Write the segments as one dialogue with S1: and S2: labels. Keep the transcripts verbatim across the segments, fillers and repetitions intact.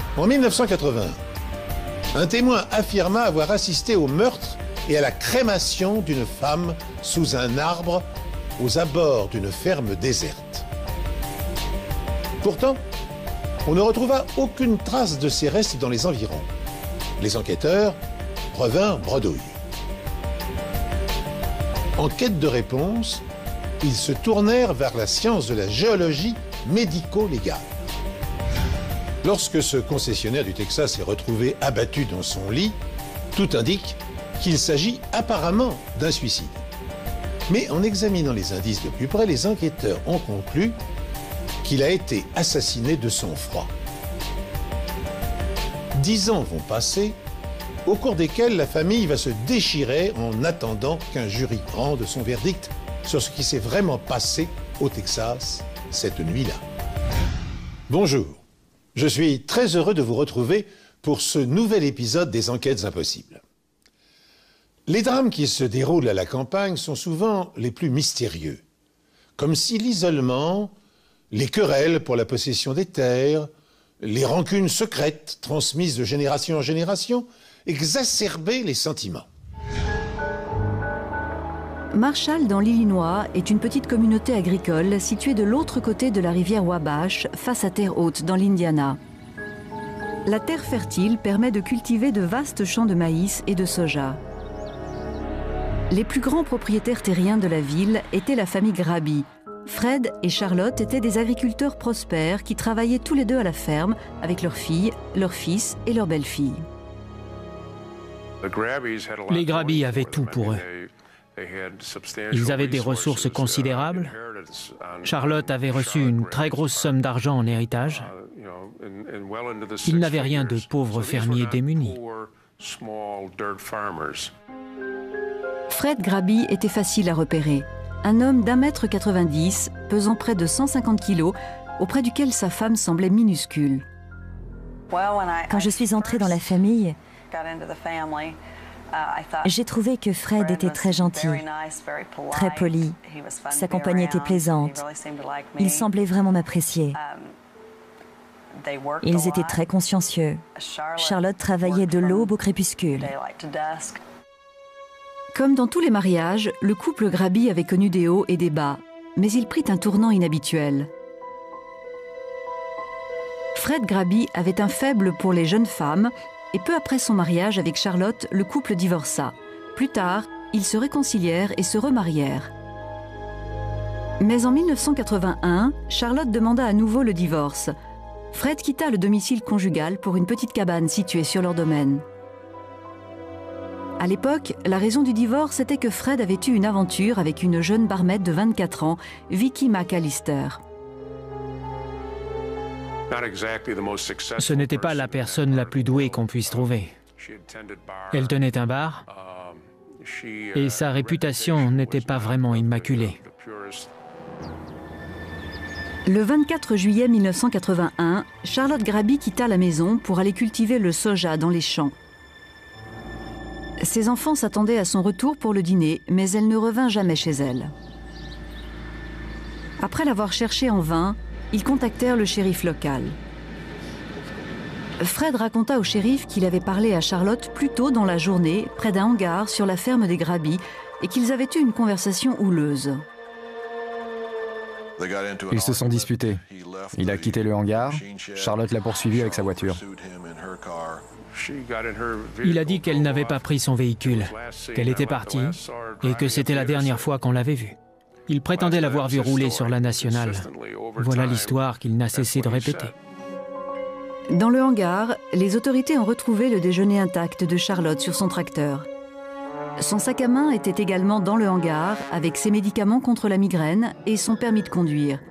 S1: En mille neuf cent quatre-vingt-un, un témoin affirma avoir assisté au meurtre et à la crémation d'une femme sous un arbre aux abords d'une ferme déserte. Pourtant, on ne retrouva aucune trace de ces restes dans les environs. Les enquêteurs revinrent bredouille. En quête de réponse, ils se tournèrent vers la science de la géologie médico-légale. Lorsque ce concessionnaire du Texas est retrouvé abattu dans son lit, tout indique qu'il s'agit apparemment d'un suicide. Mais en examinant les indices de plus près, les enquêteurs ont conclu qu'il a été assassiné de sang-froid. Dix ans vont passer, au cours desquels la famille va se déchirer en attendant qu'un jury rende son verdict sur ce qui s'est vraiment passé au Texas cette nuit-là. Bonjour, je suis très heureux de vous retrouver pour ce nouvel épisode des Enquêtes impossibles. Les drames qui se déroulent à la campagne sont souvent les plus mystérieux, comme si l'isolement, les querelles pour la possession des terres, les rancunes secrètes transmises de génération en génération exacerbaient les sentiments.
S2: Marshall, dans l'Illinois, est une petite communauté agricole située de l'autre côté de la rivière Wabash, face à Terre Haute, dans l'Indiana. La terre fertile permet de cultiver de vastes champs de maïs et de soja. Les plus grands propriétaires terriens de la ville étaient la famille Graby. Fred et Charlotte étaient des agriculteurs prospères qui travaillaient tous les deux à la ferme avec leurs filles, leurs fils et leurs belles-filles.
S3: Les Graby avaient tout pour eux. Ils avaient des ressources considérables. Charlotte avait reçu une très grosse somme d'argent en héritage. Ils n'avaient rien de pauvres fermiers démunis.
S2: Fred Graby était facile à repérer. Un homme d'un mètre quatre-vingt-dix, pesant près de cent cinquante kilos, auprès duquel sa femme semblait minuscule.
S4: Quand je suis entrée dans la famille, j'ai trouvé que Fred était très gentil, très poli. Sa compagnie était plaisante. Il semblait vraiment m'apprécier. Ils étaient très consciencieux. Charlotte travaillait de l'aube au crépuscule.
S2: Comme dans tous les mariages, le couple Graby avait connu des hauts et des bas, mais il prit un tournant inhabituel. Fred Graby avait un faible pour les jeunes femmes, et peu après son mariage avec Charlotte, le couple divorça. Plus tard, ils se réconcilièrent et se remarièrent. Mais en mille neuf cent quatre-vingt-un, Charlotte demanda à nouveau le divorce. Fred quitta le domicile conjugal pour une petite cabane située sur leur domaine. À l'époque, la raison du divorce était que Fred avait eu une aventure avec une jeune barmaid de vingt-quatre ans, Vicky McAllister.
S3: Ce n'était pas la personne la plus douée qu'on puisse trouver. Elle tenait un bar et sa réputation n'était pas vraiment immaculée.
S2: Le vingt-quatre juillet mille neuf cent quatre-vingt-un, Charlotte Graby quitta la maison pour aller cultiver le soja dans les champs. Ses enfants s'attendaient à son retour pour le dîner, mais elle ne revint jamais chez elle. Après l'avoir cherché en vain, ils contactèrent le shérif local. Fred raconta au shérif qu'il avait parlé à Charlotte plus tôt dans la journée, près d'un hangar sur la ferme des Graby, et qu'ils avaient eu une conversation houleuse.
S5: Ils se sont disputés. Il a quitté le hangar. Charlotte l'a poursuivi avec sa voiture.
S3: Il a dit qu'elle n'avait pas pris son véhicule, qu'elle était partie et que c'était la dernière fois qu'on l'avait vue. Il prétendait l'avoir vue rouler sur la nationale. Voilà l'histoire qu'il n'a cessé de répéter.
S2: Dans le hangar, les autorités ont retrouvé le déjeuner intact de Charlotte sur son tracteur. Son sac à main était également dans le hangar avec ses médicaments contre la migraine et son permis de conduire.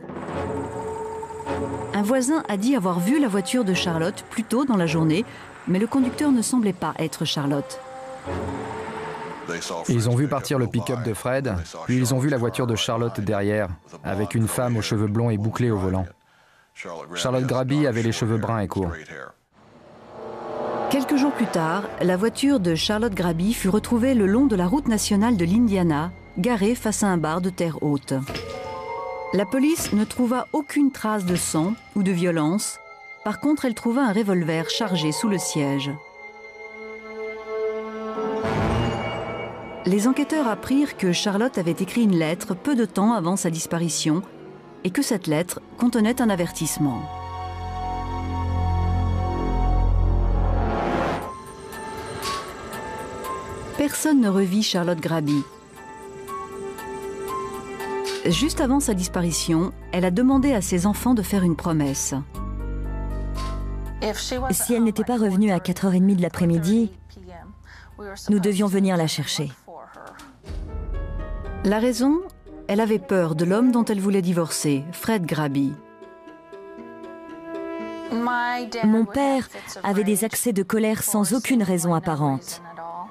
S2: Un voisin a dit avoir vu la voiture de Charlotte plus tôt dans la journée, mais le conducteur ne semblait pas être Charlotte.
S5: Ils ont vu partir le pick-up de Fred, puis ils ont vu la voiture de Charlotte derrière, avec une femme aux cheveux blonds et bouclés au volant. Charlotte Graby avait les cheveux bruns et courts.
S2: Quelques jours plus tard, la voiture de Charlotte Graby fut retrouvée le long de la route nationale de l'Indiana, garée face à un bar de Terre Haute. La police ne trouva aucune trace de sang ou de violence, Par contre, elle trouva un revolver chargé sous le siège. Les enquêteurs apprirent que Charlotte avait écrit une lettre peu de temps avant sa disparition et que cette lettre contenait un avertissement. Personne ne revit Charlotte Graby. Juste avant sa disparition, elle a demandé à ses enfants de faire une promesse.
S4: Si elle n'était pas revenue à quatre heures trente de l'après-midi, nous devions venir la chercher.
S2: La raison, elle avait peur de l'homme dont elle voulait divorcer, Fred Graby.
S4: Mon père avait des accès de colère sans aucune raison apparente.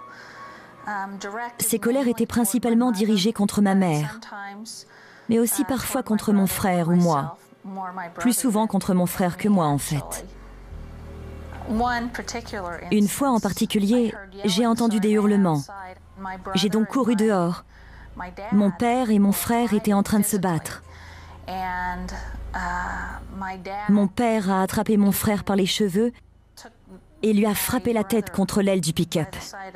S4: Ces colères étaient principalement dirigées contre ma mère, mais aussi parfois contre mon frère ou moi. Plus souvent contre mon frère que moi, en fait. Une fois en particulier, j'ai entendu des hurlements. J'ai donc couru dehors. Mon père et mon frère étaient en train de se battre. Mon père a attrapé mon frère par les cheveux et lui a frappé la tête contre l'aile du pick-up.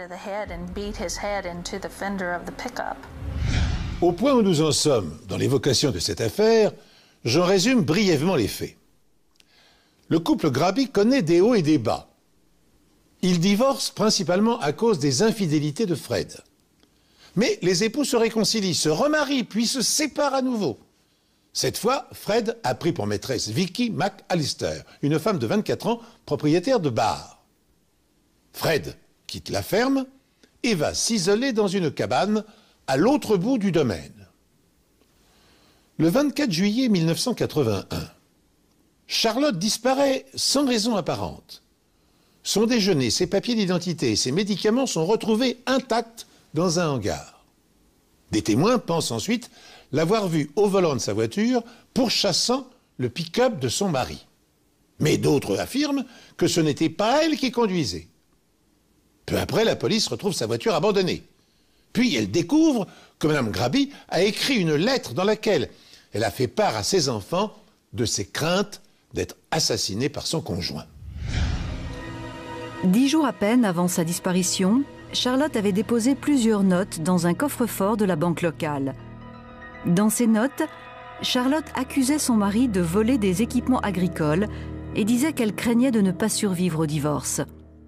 S1: Au point où nous en sommes dans l'évocation de cette affaire, j'en résume brièvement les faits. Le couple Graby connaît des hauts et des bas. Il divorce principalement à cause des infidélités de Fred. Mais les époux se réconcilient, se remarient, puis se séparent à nouveau. Cette fois, Fred a pris pour maîtresse Vicky McAllister, une femme de vingt-quatre ans, propriétaire de bar. Fred quitte la ferme et va s'isoler dans une cabane à l'autre bout du domaine. Le vingt-quatre juillet mille neuf cent quatre-vingt-un, Charlotte disparaît sans raison apparente. Son déjeuner, ses papiers d'identité et ses médicaments sont retrouvés intacts dans un hangar. Des témoins pensent ensuite l'avoir vue au volant de sa voiture pourchassant le pick-up de son mari. Mais d'autres affirment que ce n'était pas elle qui conduisait. Peu après, la police retrouve sa voiture abandonnée. Puis elle découvre que Mme Graby a écrit une lettre dans laquelle elle a fait part à ses enfants de ses craintes d'être assassinée par son conjoint.
S2: Dix jours à peine avant sa disparition, Charlotte avait déposé plusieurs notes dans un coffre-fort de la banque locale. Dans ces notes, Charlotte accusait son mari de voler des équipements agricoles et disait qu'elle craignait de ne pas survivre au divorce.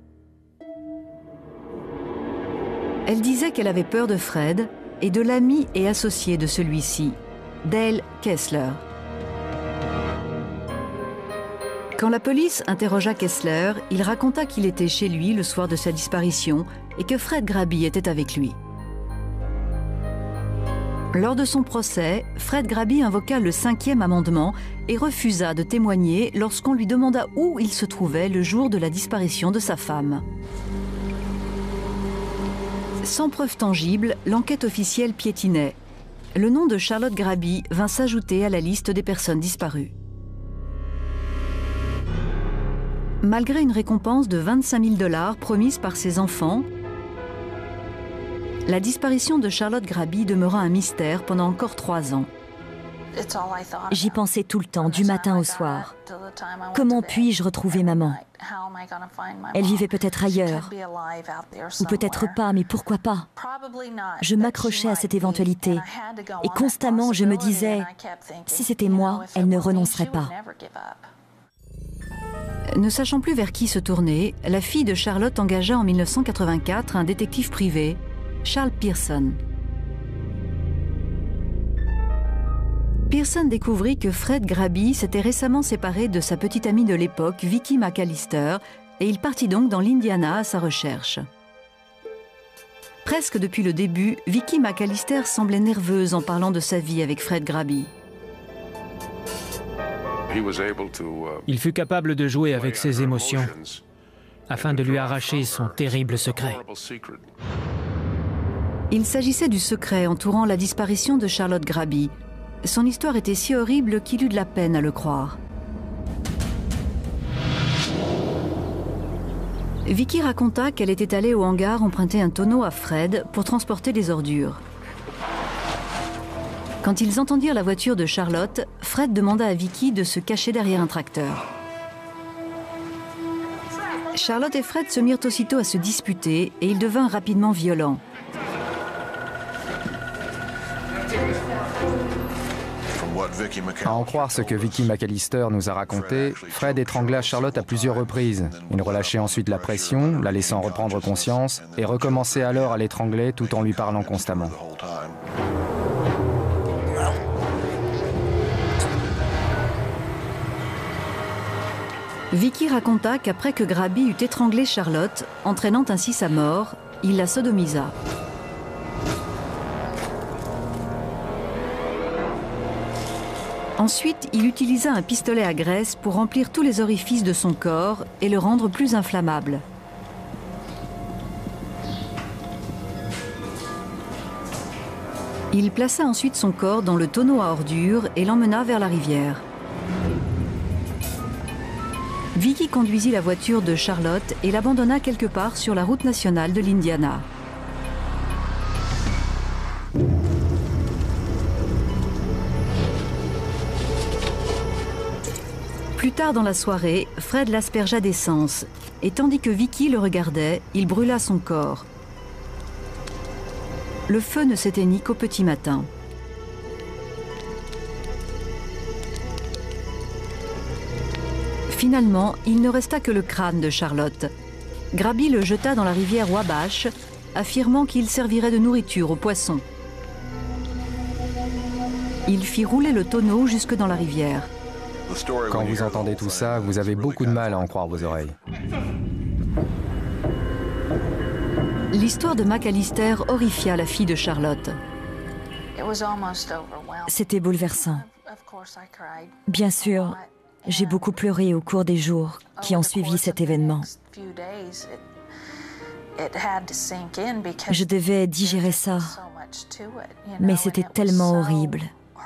S2: Elle disait qu'elle avait peur de Fred et de l'ami et associé de celui-ci, Dale Kessler. Quand la police interrogea Kessler, il raconta qu'il était chez lui le soir de sa disparition et que Fred Graby était avec lui. Lors de son procès, Fred Graby invoqua le cinquième amendement et refusa de témoigner lorsqu'on lui demanda où il se trouvait le jour de la disparition de sa femme. Sans preuve tangible, l'enquête officielle piétinait. Le nom de Charlotte Graby vint s'ajouter à la liste des personnes disparues. Malgré une récompense de vingt-cinq mille dollars promise par ses enfants, la disparition de Charlotte Graby demeura un mystère pendant encore trois ans.
S4: J'y pensais tout le temps, du matin au soir. Comment puis-je retrouver maman? Elle vivait peut-être ailleurs, ou peut-être pas, mais pourquoi pas? Je m'accrochais à cette éventualité, et constamment je me disais, si c'était moi, elle ne renoncerait pas.
S2: Ne sachant plus vers qui se tourner, la fille de Charlotte engagea en mille neuf cent quatre-vingt-quatre un détective privé, Charles Pearson. Pearson découvrit que Fred Graby s'était récemment séparé de sa petite amie de l'époque, Vicky McAllister, et il partit donc dans l'Indiana à sa recherche. Presque depuis le début, Vicky McAllister semblait nerveuse en parlant de sa vie avec Fred Graby.
S3: Il fut capable de jouer avec ses émotions afin de lui arracher son terrible secret.
S2: Il s'agissait du secret entourant la disparition de Charlotte Graby. Son histoire était si horrible qu'il eut de la peine à le croire. Vicky raconta qu'elle était allée au hangar emprunter un tonneau à Fred pour transporter des ordures. Quand ils entendirent la voiture de Charlotte, Fred demanda à Vicky de se cacher derrière un tracteur. Charlotte et Fred se mirent aussitôt à se disputer et ils devinrent rapidement violents.
S5: À en croire ce que Vicky McAllister nous a raconté, Fred étrangla Charlotte à plusieurs reprises. Il relâchait ensuite la pression, la laissant reprendre conscience, et recommençait alors à l'étrangler tout en lui parlant constamment.
S2: Vicky raconta qu'après que Graby eut étranglé Charlotte, entraînant ainsi sa mort, il la sodomisa. Ensuite, il utilisa un pistolet à graisse pour remplir tous les orifices de son corps et le rendre plus inflammable. Il plaça ensuite son corps dans le tonneau à ordures et l'emmena vers la rivière. Vicky conduisit la voiture de Charlotte et l'abandonna quelque part sur la route nationale de l'Indiana. Plus tard dans la soirée, Fred l'aspergea d'essence, et tandis que Vicky le regardait, il brûla son corps. Le feu ne s'éteignit qu'au petit matin. Finalement, il ne resta que le crâne de Charlotte. Graby le jeta dans la rivière Wabash, affirmant qu'il servirait de nourriture aux poissons. Il fit rouler le tonneau jusque dans la rivière.
S5: Quand vous entendez tout ça, vous avez beaucoup de mal à en croire vos oreilles.
S2: L'histoire de McAllister horrifia la fille de Charlotte.
S4: C'était bouleversant. Bien sûr, j'ai beaucoup pleuré au cours des jours qui ont suivi cet événement. Je devais digérer ça, mais c'était tellement horrible.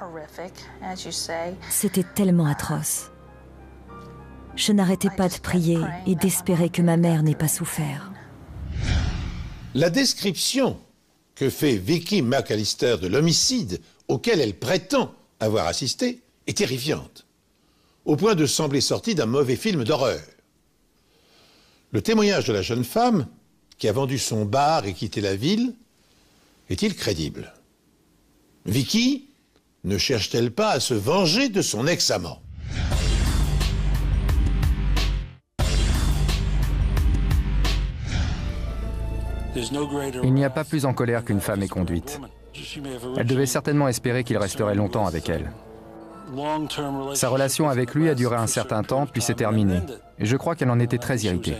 S4: C'était tellement atroce. Je n'arrêtais pas de prier et d'espérer que ma mère n'ait pas souffert.
S1: La description que fait Vicky McAllister de l'homicide auquel elle prétend avoir assisté est terrifiante, au point de sembler sortie d'un mauvais film d'horreur. Le témoignage de la jeune femme, qui a vendu son bar et quitté la ville, est-il crédible? Vicky ne cherche-t-elle pas à se venger de son ex-amant?
S5: Il n'y a pas plus en colère qu'une femme éconduite. Elle devait certainement espérer qu'il resterait longtemps avec elle. Sa relation avec lui a duré un certain temps, puis s'est terminée. Et je crois qu'elle en était très irritée.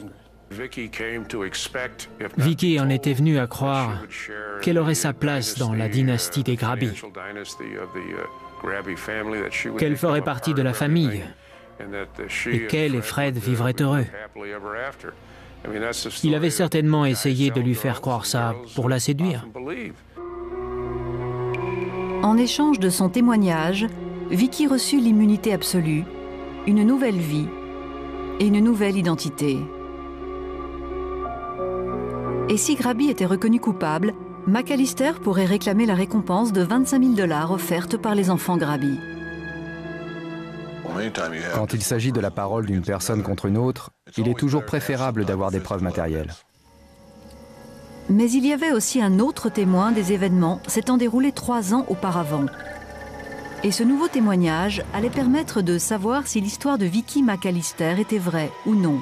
S3: Vicky en était venue à croire qu'elle aurait sa place dans la dynastie des Graby, qu'elle ferait partie de la famille et qu'elle et Fred vivraient heureux. Il avait certainement essayé de lui faire croire ça pour la séduire.
S2: En échange de son témoignage, Vicky reçut l'immunité absolue, une nouvelle vie et une nouvelle identité. Et si Graby était reconnu coupable, McAllister pourrait réclamer la récompense de vingt-cinq mille dollars offerte par les enfants Graby.
S5: Quand il s'agit de la parole d'une personne contre une autre, il est toujours préférable d'avoir des preuves matérielles.
S2: Mais il y avait aussi un autre témoin des événements s'étant déroulés trois ans auparavant. Et ce nouveau témoignage allait permettre de savoir si l'histoire de Vicky McAllister était vraie ou non.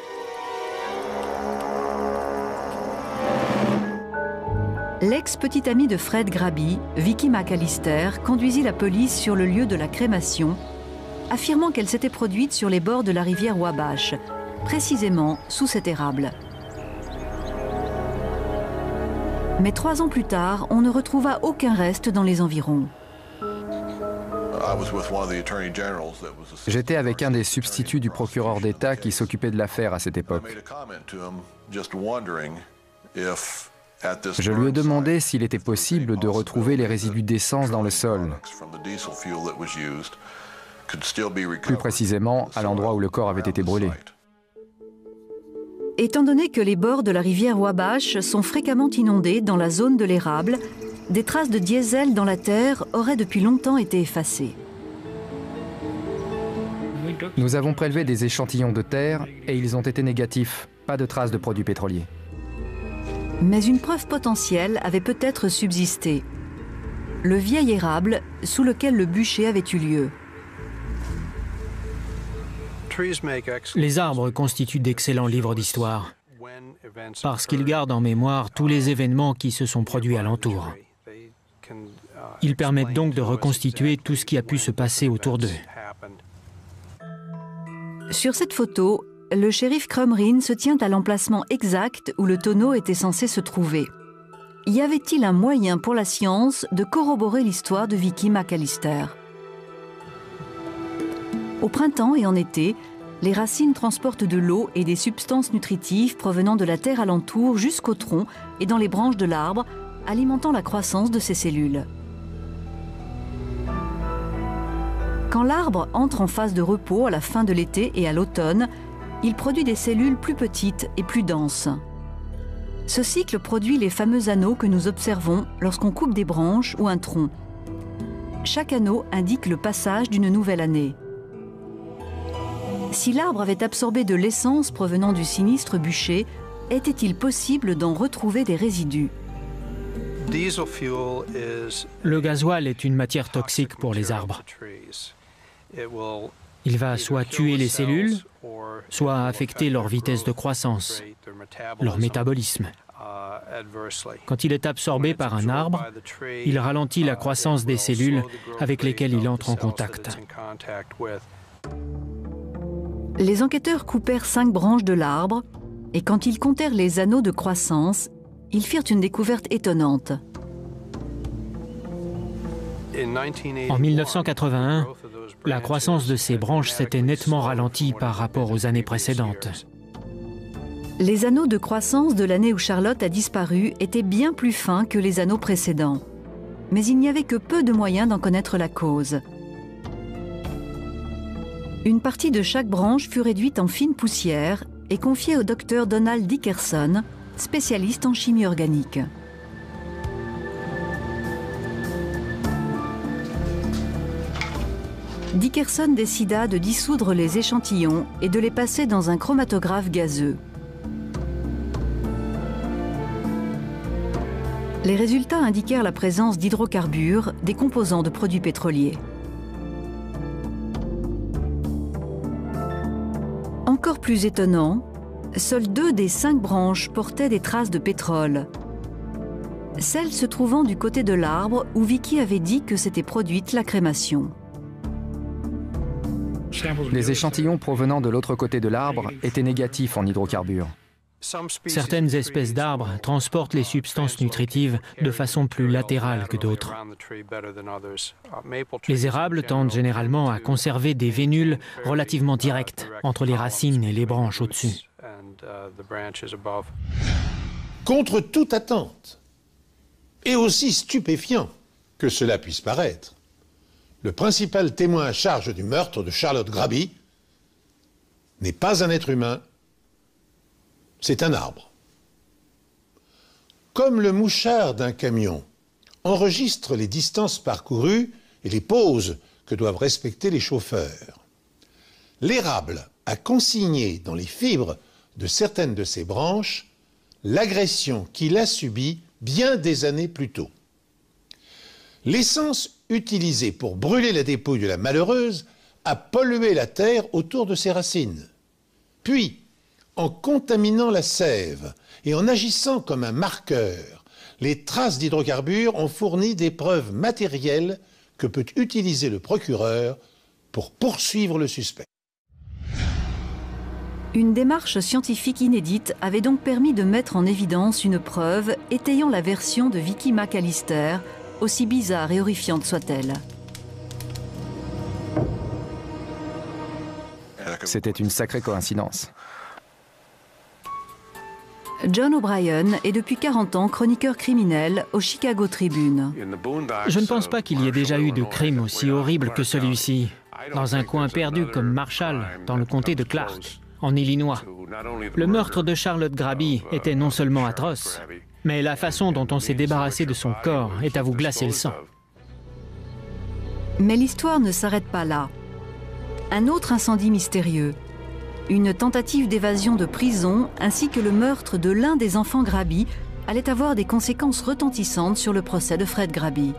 S2: L'ex-petite amie de Fred Graby, Vicky McAllister, conduisit la police sur le lieu de la crémation, affirmant qu'elle s'était produite sur les bords de la rivière Wabash, précisément sous cet érable. Mais trois ans plus tard, on ne retrouva aucun reste dans les environs.
S5: J'étais avec un des substituts du procureur d'État qui s'occupait de l'affaire à cette époque. Je lui ai demandé s'il était possible de retrouver les résidus d'essence dans le sol, plus précisément à l'endroit où le corps avait été brûlé.
S2: Étant donné que les bords de la rivière Wabash sont fréquemment inondés dans la zone de l'érable, des traces de diesel dans la terre auraient depuis longtemps été effacées.
S5: Nous avons prélevé des échantillons de terre et ils ont été négatifs, pas de traces de produits pétroliers.
S2: Mais une preuve potentielle avait peut-être subsisté. Le vieil érable sous lequel le bûcher avait eu lieu.
S3: Les arbres constituent d'excellents livres d'histoire, parce qu'ils gardent en mémoire tous les événements qui se sont produits alentour. Ils permettent donc de reconstituer tout ce qui a pu se passer autour d'eux.
S2: Sur cette photo, le shérif Crumrin se tient à l'emplacement exact où le tonneau était censé se trouver. Y avait-il un moyen pour la science de corroborer l'histoire de Vicky McAllister? Au printemps et en été, les racines transportent de l'eau et des substances nutritives provenant de la terre alentour jusqu'au tronc et dans les branches de l'arbre, alimentant la croissance de ces cellules. Quand l'arbre entre en phase de repos à la fin de l'été et à l'automne, il produit des cellules plus petites et plus denses. Ce cycle produit les fameux anneaux que nous observons lorsqu'on coupe des branches ou un tronc. Chaque anneau indique le passage d'une nouvelle année. Si l'arbre avait absorbé de l'essence provenant du sinistre bûcher, était-il possible d'en retrouver des résidus?
S3: Le gasoil est une matière toxique pour les arbres. Il va soit tuer les cellules, soit affecter leur vitesse de croissance, leur métabolisme. Quand il est absorbé par un arbre, il ralentit la croissance des cellules avec lesquelles il entre en contact.
S2: Les enquêteurs coupèrent cinq branches de l'arbre et quand ils comptèrent les anneaux de croissance, ils firent une découverte étonnante.
S3: En mille neuf cent quatre-vingt-un, la croissance de ces branches s'était nettement ralentie par rapport aux années précédentes.
S2: Les anneaux de croissance de l'année où Charlotte a disparu étaient bien plus fins que les anneaux précédents. Mais il n'y avait que peu de moyens d'en connaître la cause. Une partie de chaque branche fut réduite en fine poussière et confiée au docteur Donald Dickerson, spécialiste en chimie organique. Dickerson décida de dissoudre les échantillons et de les passer dans un chromatographe gazeux. Les résultats indiquèrent la présence d'hydrocarbures, des composants de produits pétroliers. Encore plus étonnant, seules deux des cinq branches portaient des traces de pétrole. Celle se trouvant du côté de l'arbre où Vicky avait dit que s'était produite la crémation.
S5: Les échantillons provenant de l'autre côté de l'arbre étaient négatifs en hydrocarbures.
S3: Certaines espèces d'arbres transportent les substances nutritives de façon plus latérale que d'autres. Les érables tendent généralement à conserver des vénules relativement directes entre les racines et les branches au-dessus.
S1: Contre toute attente, et aussi stupéfiant que cela puisse paraître, le principal témoin à charge du meurtre de Charlotte Graby n'est pas un être humain, c'est un arbre. Comme le mouchard d'un camion enregistre les distances parcourues et les pauses que doivent respecter les chauffeurs, l'érable a consigné dans les fibres de certaines de ses branches l'agression qu'il a subie bien des années plus tôt. L'essence utilisée pour brûler la dépouille de la malheureuse a pollué la terre autour de ses racines. Puis, en contaminant la sève et en agissant comme un marqueur, les traces d'hydrocarbures ont fourni des preuves matérielles que peut utiliser le procureur pour poursuivre le suspect.
S2: Une démarche scientifique inédite avait donc permis de mettre en évidence une preuve étayant la version de Vicky McAllister, aussi bizarre et horrifiante soit-elle.
S5: C'était une sacrée coïncidence.
S2: John O'Brien est depuis quarante ans chroniqueur criminel au Chicago Tribune.
S3: Je ne pense pas qu'il y ait déjà eu de crime aussi horrible que celui-ci, dans un coin perdu comme Marshall, dans le comté de Clark, en Illinois. Le meurtre de Charlotte Graby était non seulement atroce, mais la façon dont on s'est débarrassé de son corps est à vous glacer le sang.
S2: Mais l'histoire ne s'arrête pas là. Un autre incendie mystérieux, une tentative d'évasion de prison ainsi que le meurtre de l'un des enfants Graby allait avoir des conséquences retentissantes sur le procès de Fred Graby.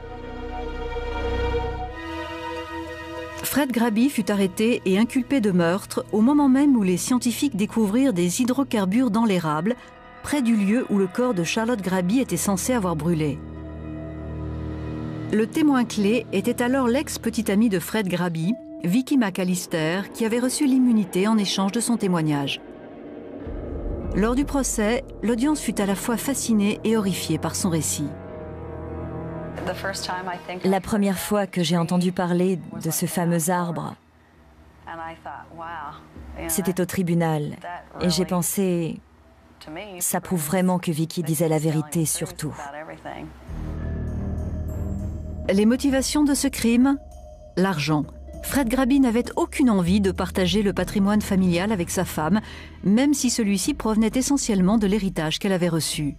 S2: Fred Graby fut arrêté et inculpé de meurtre au moment même où les scientifiques découvrirent des hydrocarbures dans l'érable, près du lieu où le corps de Charlotte Graby était censé avoir brûlé. Le témoin clé était alors l'ex-petite amie de Fred Graby, Vicky McAllister, qui avait reçu l'immunité en échange de son témoignage. Lors du procès, l'audience fut à la fois fascinée et horrifiée par son récit.
S4: La première fois que j'ai entendu parler de ce fameux arbre, c'était au tribunal. Et j'ai pensé, ça prouve vraiment que Vicky disait la vérité sur tout.
S2: Les motivations de ce crime? L'argent. Fred Graby n'avait aucune envie de partager le patrimoine familial avec sa femme, même si celui-ci provenait essentiellement de l'héritage qu'elle avait reçu.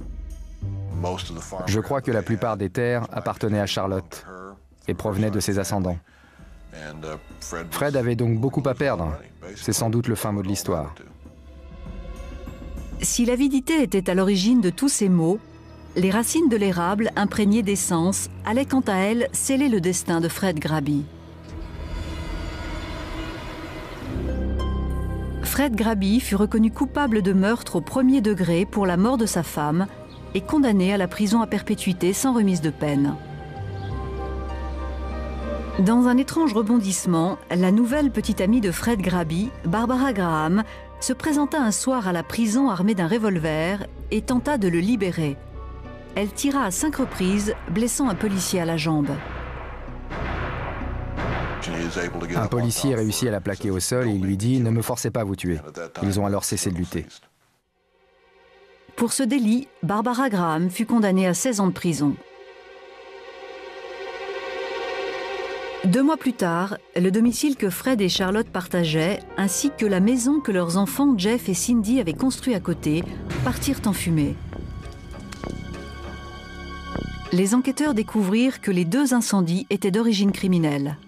S5: Je crois que la plupart des terres appartenaient à Charlotte et provenaient de ses ascendants. Fred avait donc beaucoup à perdre. C'est sans doute le fin mot de l'histoire.
S2: Si l'avidité était à l'origine de tous ces maux, les racines de l'érable, imprégnées d'essence, allaient quant à elles sceller le destin de Fred Graby. Fred Graby fut reconnu coupable de meurtre au premier degré pour la mort de sa femme et condamné à la prison à perpétuité sans remise de peine. Dans un étrange rebondissement, la nouvelle petite amie de Fred Graby, Barbara Graham, se présenta un soir à la prison armée d'un revolver et tenta de le libérer. Elle tira à cinq reprises, blessant un policier à la jambe.
S5: Un policier réussit à la plaquer au sol et il lui dit « Ne me forcez pas à vous tuer ». Ils ont alors cessé de lutter.
S2: Pour ce délit, Barbara Graham fut condamnée à seize ans de prison. Deux mois plus tard, le domicile que Fred et Charlotte partageaient, ainsi que la maison que leurs enfants Jeff et Cindy avaient construit à côté, partirent en fumée. Les enquêteurs découvrirent que les deux incendies étaient d'origine criminelle.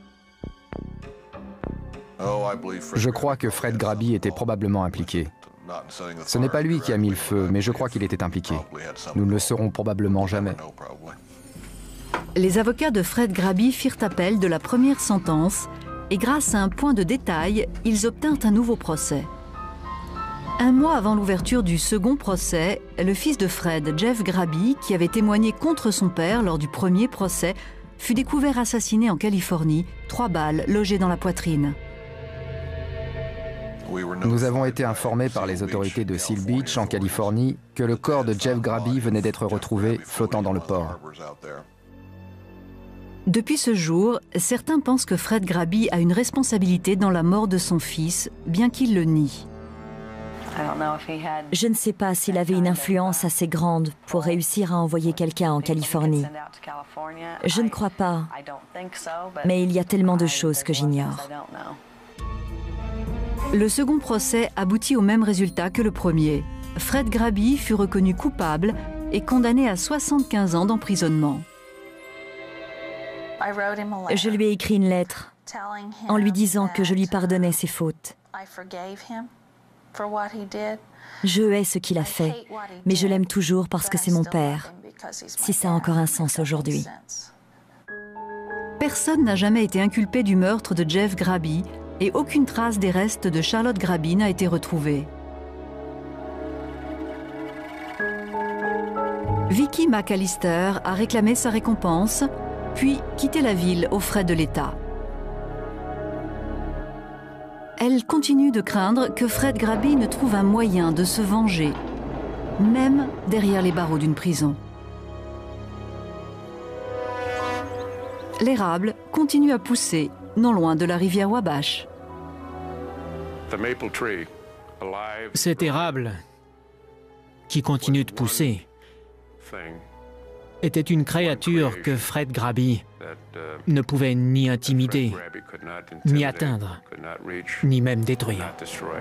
S5: Je crois que Fred Graby était probablement impliqué. Ce n'est pas lui qui a mis le feu, mais je crois qu'il était impliqué. Nous ne le saurons probablement jamais.
S2: Les avocats de Fred Graby firent appel de la première sentence et grâce à un point de détail, ils obtinrent un nouveau procès. Un mois avant l'ouverture du second procès, le fils de Fred, Jeff Graby, qui avait témoigné contre son père lors du premier procès, fut découvert assassiné en Californie, trois balles logées dans la poitrine.
S5: Nous avons été informés par les autorités de Seal Beach, en Californie, que le corps de Jeff Graby venait d'être retrouvé flottant dans le port.
S2: Depuis ce jour, certains pensent que Fred Graby a une responsabilité dans la mort de son fils, bien qu'il le nie.
S4: Je ne sais pas s'il avait une influence assez grande pour réussir à envoyer quelqu'un en Californie. Je ne crois pas, mais il y a tellement de choses que j'ignore.
S2: Le second procès aboutit au même résultat que le premier. Fred Graby fut reconnu coupable et condamné à soixante-quinze ans d'emprisonnement.
S4: Je lui ai écrit une lettre en lui disant que je lui pardonnais ses fautes. Je hais ce qu'il a fait, mais je l'aime toujours parce que c'est mon père, si ça a encore un sens aujourd'hui.
S2: Personne n'a jamais été inculpé du meurtre de Jeff Graby et aucune trace des restes de Charlotte Graby n'a été retrouvée. Vicky McAllister a réclamé sa récompense, puis quitté la ville aux frais de l'État. Elle continue de craindre que Fred Graby ne trouve un moyen de se venger, même derrière les barreaux d'une prison. L'érable continue à pousser, non loin de la rivière Wabash.
S3: Cet érable, qui continue de pousser, était une créature que Fred Graby ne pouvait ni intimider, ni atteindre, ni même détruire.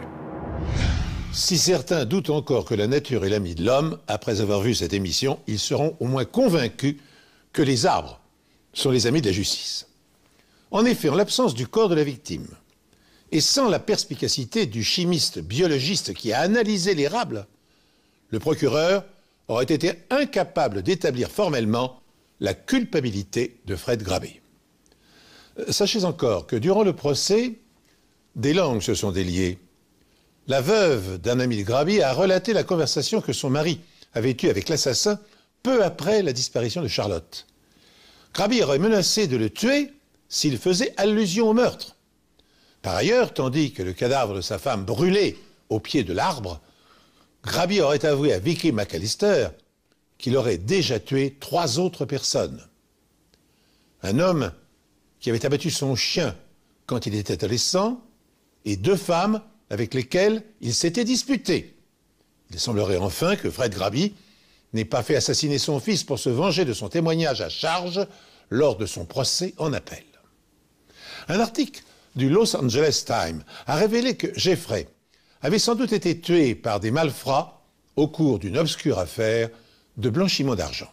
S1: Si certains doutent encore que la nature est l'amie de l'homme, après avoir vu cette émission, ils seront au moins convaincus que les arbres sont les amis de la justice. En effet, en l'absence du corps de la victime, Et sans la perspicacité du chimiste biologiste qui a analysé l'érable, le procureur aurait été incapable d'établir formellement la culpabilité de Fred Graby. Sachez encore que durant le procès, des langues se sont déliées. La veuve d'un ami de Graby a relaté la conversation que son mari avait eue avec l'assassin peu après la disparition de Charlotte. Graby aurait menacé de le tuer s'il faisait allusion au meurtre. Par ailleurs, tandis que le cadavre de sa femme brûlait au pied de l'arbre, Graby aurait avoué à Vicky McAllister qu'il aurait déjà tué trois autres personnes. Un homme qui avait abattu son chien quand il était adolescent et deux femmes avec lesquelles il s'était disputé. Il semblerait enfin que Fred Graby n'ait pas fait assassiner son fils pour se venger de son témoignage à charge lors de son procès en appel. Un article du Los Angeles Times a révélé que Jeffrey avait sans doute été tué par des malfrats au cours d'une obscure affaire de blanchiment d'argent.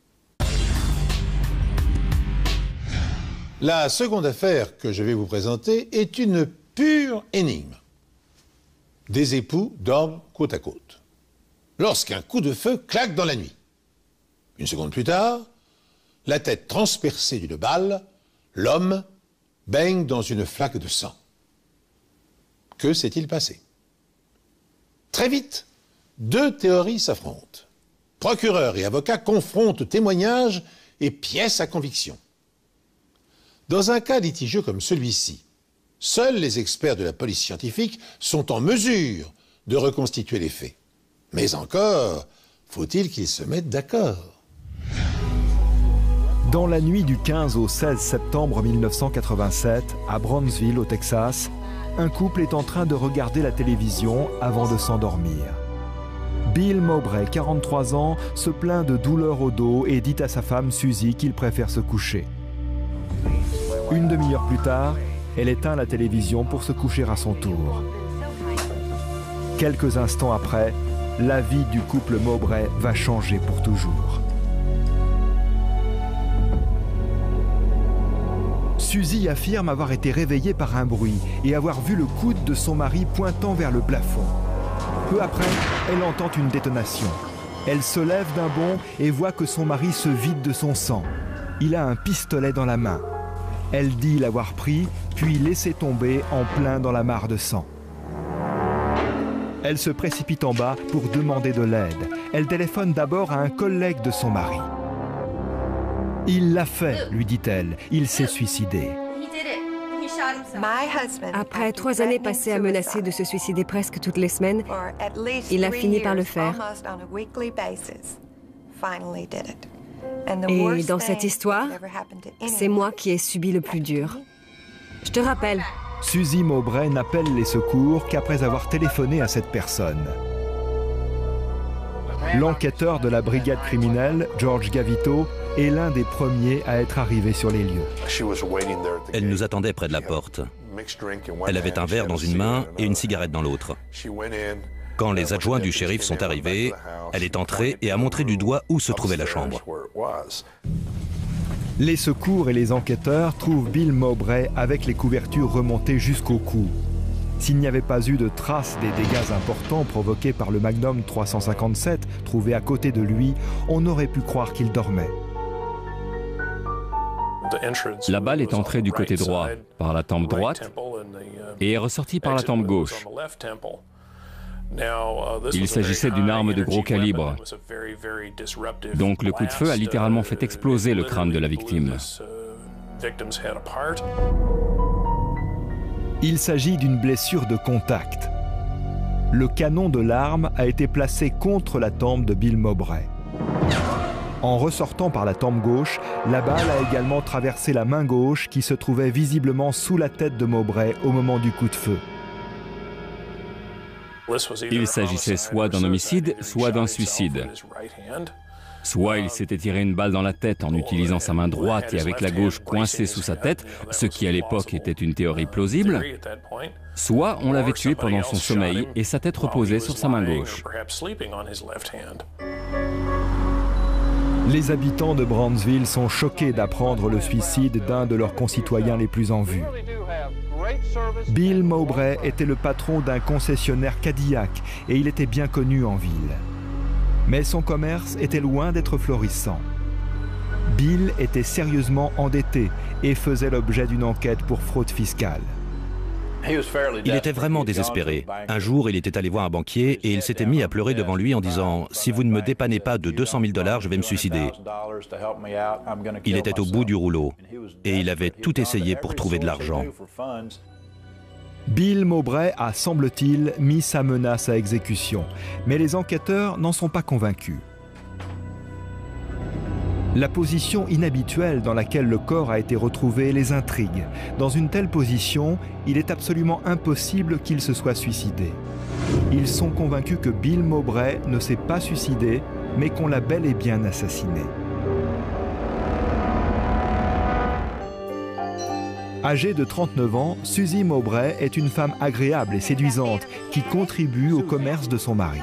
S1: La seconde affaire que je vais vous présenter est une pure énigme. Des époux dorment côte à côte, lorsqu'un coup de feu claque dans la nuit. Une seconde plus tard, la tête transpercée d'une balle, l'homme baigne dans une flaque de sang. Que s'est-il passé? Très vite, deux théories s'affrontent. Procureur et avocat confrontent témoignages et pièces à conviction. Dans un cas litigieux comme celui-ci, seuls les experts de la police scientifique sont en mesure de reconstituer les faits. Mais encore, faut-il qu'ils se mettent d'accord?
S6: Dans la nuit du quinze au seize septembre mille neuf cent quatre-vingt-sept, à Brownsville, au Texas, un couple est en train de regarder la télévision avant de s'endormir. Bill Mowbray, quarante-trois ans, se plaint de douleurs au dos et dit à sa femme Suzy qu'il préfère se coucher. Une demi-heure plus tard, elle éteint la télévision pour se coucher à son tour. Quelques instants après, la vie du couple Mowbray va changer pour toujours. Suzy affirme avoir été réveillée par un bruit et avoir vu le coude de son mari pointant vers le plafond. Peu après, elle entend une détonation. Elle se lève d'un bond et voit que son mari se vide de son sang. Il a un pistolet dans la main. Elle dit l'avoir pris, puis laissé tomber en plein dans la mare de sang. Elle se précipite en bas pour demander de l'aide. Elle téléphone d'abord à un collègue de son mari. « Il l'a fait », lui dit-elle. « Il s'est suicidé. »
S7: Après trois années passées à menacer de se suicider presque toutes les semaines, il a fini par le faire. Et dans cette histoire, c'est moi qui ai subi le plus dur. Je te rappelle.
S6: Suzy Mowbray n'appelle les secours qu'après avoir téléphoné à cette personne. L'enquêteur de la brigade criminelle, George Gavito, est l'un des premiers à être arrivé sur les lieux.
S8: Elle nous attendait près de la porte. Elle avait un verre dans une main et une cigarette dans l'autre. Quand les adjoints du shérif sont arrivés, elle est entrée et a montré du doigt où se trouvait la chambre.
S6: Les secours et les enquêteurs trouvent Bill Mowbray avec les couvertures remontées jusqu'au cou. S'il n'y avait pas eu de traces des dégâts importants provoqués par le Magnum trois cent cinquante-sept trouvé à côté de lui, on aurait pu croire qu'il dormait.
S9: La balle est entrée du côté droit, par la tempe droite, et est ressortie par la tempe gauche. Il s'agissait d'une arme de gros calibre. Donc le coup de feu a littéralement fait exploser le crâne de la victime.
S6: Il s'agit d'une blessure de contact. Le canon de l'arme a été placé contre la tempe de Bill Mowbray. En ressortant par la tempe gauche, la balle a également traversé la main gauche qui se trouvait visiblement sous la tête de Mowbray au moment du coup de feu.
S9: Il s'agissait soit d'un homicide, soit d'un suicide. Soit il s'était tiré une balle dans la tête en utilisant sa main droite et avec la gauche coincée sous sa tête, ce qui à l'époque était une théorie plausible, soit on l'avait tué pendant son sommeil et sa tête reposait sur sa main gauche.
S6: Les habitants de Brownsville sont choqués d'apprendre le suicide d'un de leurs concitoyens les plus en vue. Bill Mowbray était le patron d'un concessionnaire Cadillac et il était bien connu en ville. Mais son commerce était loin d'être florissant. Bill était sérieusement endetté et faisait l'objet d'une enquête pour fraude fiscale.
S8: Il était vraiment désespéré. Un jour, il était allé voir un banquier et il s'était mis à pleurer devant lui en disant « Si vous ne me dépannez pas de deux cent mille dollars, je vais me suicider ». Il était au bout du rouleau et il avait tout essayé pour trouver de l'argent.
S6: Bill Mowbray a, semble-t-il, mis sa menace à exécution, mais les enquêteurs n'en sont pas convaincus. La position inhabituelle dans laquelle le corps a été retrouvé les intrigue. Dans une telle position, il est absolument impossible qu'il se soit suicidé. Ils sont convaincus que Bill Mowbray ne s'est pas suicidé, mais qu'on l'a bel et bien assassiné. Âgée de trente-neuf ans, Susie Mowbray est une femme agréable et séduisante qui contribue au commerce de son mari.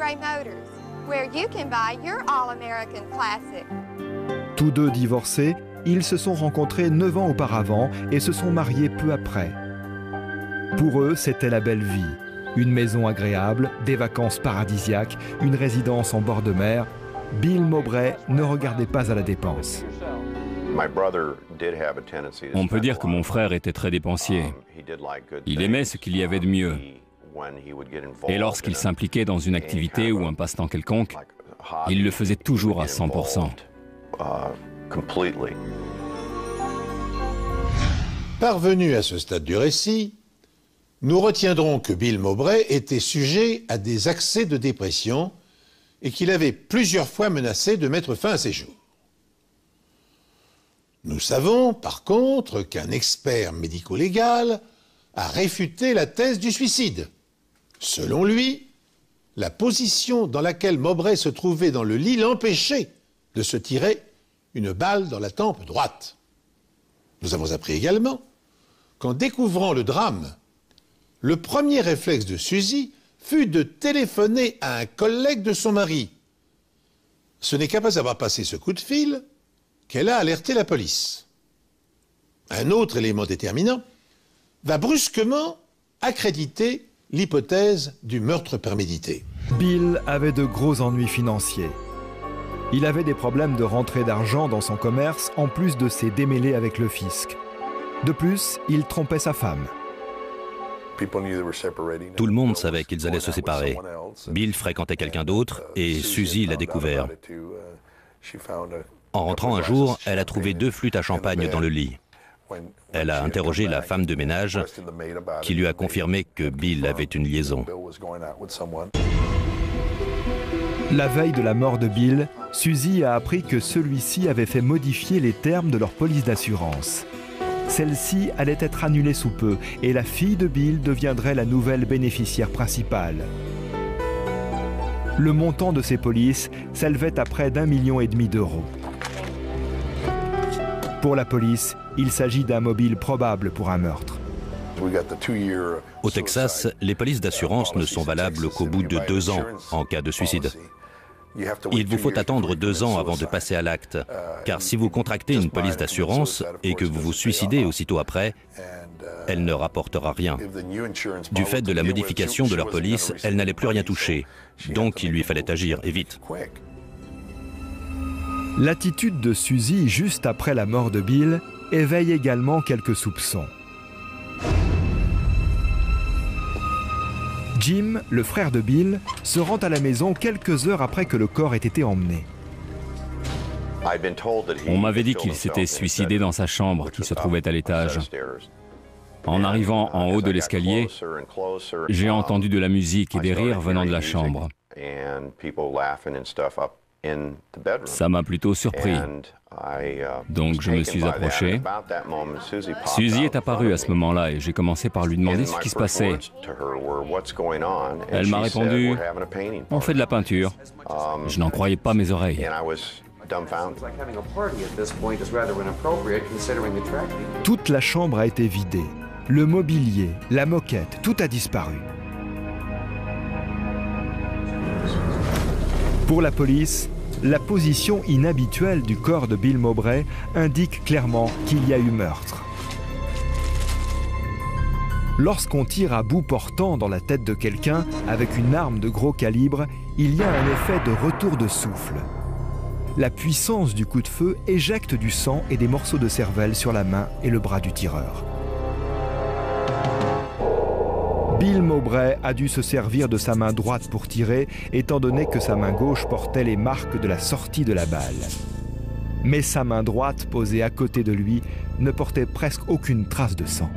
S6: Tous deux divorcés, ils se sont rencontrés neuf ans auparavant et se sont mariés peu après. Pour eux, c'était la belle vie. Une maison agréable, des vacances paradisiaques, une résidence en bord de mer. Bill Mowbray ne regardait pas à la dépense.
S9: On peut dire que mon frère était très dépensier. Il aimait ce qu'il y avait de mieux. Et lorsqu'il s'impliquait dans une activité ou un passe-temps quelconque, il le faisait toujours à cent pour cent.
S1: Parvenu à ce stade du récit, nous retiendrons que Bill Mowbray était sujet à des accès de dépression et qu'il avait plusieurs fois menacé de mettre fin à ses jours. Nous savons, par contre, qu'un expert médico-légal a réfuté la thèse du suicide. Selon lui, la position dans laquelle Mowbray se trouvait dans le lit l'empêchait de se tirer une balle dans la tempe droite. Nous avons appris également qu'en découvrant le drame, le premier réflexe de Susie fut de téléphoner à un collègue de son mari. Ce n'est qu'après avoir passé ce coup de fil qu'elle a alerté la police. Un autre élément déterminant va brusquement accréditer l'hypothèse du meurtre prémédité.
S6: Bill avait de gros ennuis financiers. Il avait des problèmes de rentrée d'argent dans son commerce, en plus de ses démêlés avec le fisc. De plus, il trompait sa femme.
S8: Tout le monde savait qu'ils allaient se séparer. Bill fréquentait quelqu'un d'autre et Susie l'a découvert. En rentrant un jour, elle a trouvé deux flûtes à champagne dans le lit. Elle a interrogé la femme de ménage qui lui a confirmé que Bill avait une liaison.
S6: La veille de la mort de Bill, Susie a appris que celui-ci avait fait modifier les termes de leur police d'assurance. Celle-ci allait être annulée sous peu et la fille de Bill deviendrait la nouvelle bénéficiaire principale. Le montant de ces polices s'élevait à près d'un million et demi d'euros. Pour la police, il s'agit d'un mobile probable pour un meurtre.
S8: Au Texas, les polices d'assurance ne sont valables qu'au bout de deux ans en cas de suicide. Il vous faut attendre deux ans avant de passer à l'acte, car si vous contractez une police d'assurance et que vous vous suicidez aussitôt après, elle ne rapportera rien. Du fait de la modification de leur police, elle n'allait plus rien toucher, donc il lui fallait agir, et vite.
S6: L'attitude de Susie juste après la mort de Bill éveille également quelques soupçons. Jim, le frère de Bill, se rend à la maison quelques heures après que le corps ait été emmené.
S9: On m'avait dit qu'il s'était suicidé dans sa chambre qui se trouvait à l'étage. En arrivant en haut de l'escalier, j'ai entendu de la musique et des rires venant de la chambre. Ça m'a plutôt surpris. Donc je me suis approché. Susie est apparue à ce moment-là et j'ai commencé par lui demander ce qui se passait. Elle m'a répondu « On fait de la peinture ». Je n'en croyais pas mes oreilles.
S6: Toute la chambre a été vidée. Le mobilier, la moquette, tout a disparu. Pour la police, la position inhabituelle du corps de Bill Mowbray indique clairement qu'il y a eu meurtre. Lorsqu'on tire à bout portant dans la tête de quelqu'un avec une arme de gros calibre, il y a un effet de retour de souffle. La puissance du coup de feu éjecte du sang et des morceaux de cervelle sur la main et le bras du tireur. Bill Mowbray a dû se servir de sa main droite pour tirer, étant donné que sa main gauche portait les marques de la sortie de la balle. Mais sa main droite, posée à côté de lui, ne portait presque aucune trace de sang.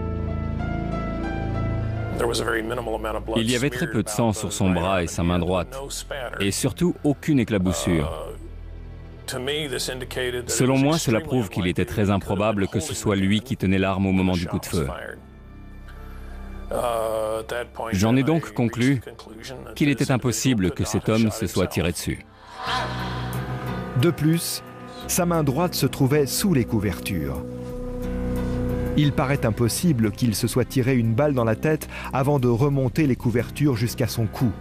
S9: Il y avait très peu de sang sur son bras et sa main droite, et surtout aucune éclaboussure. Selon moi, cela prouve qu'il était très improbable que ce soit lui qui tenait l'arme au moment du coup de feu. J'en ai donc conclu qu'il était impossible que cet homme se soit tiré dessus.
S6: De plus, sa main droite se trouvait sous les couvertures. Il paraît impossible qu'il se soit tiré une balle dans la tête avant de remonter les couvertures jusqu'à son cou.